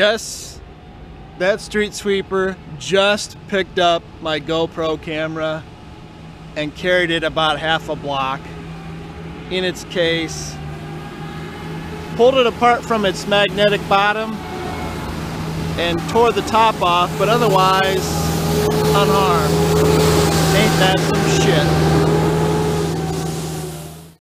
Yes, that street sweeper just picked up my GoPro camera and carried it about half a block in its case, pulled it apart from its magnetic bottom and tore the top off, but otherwise unharmed. Ain't that some shit?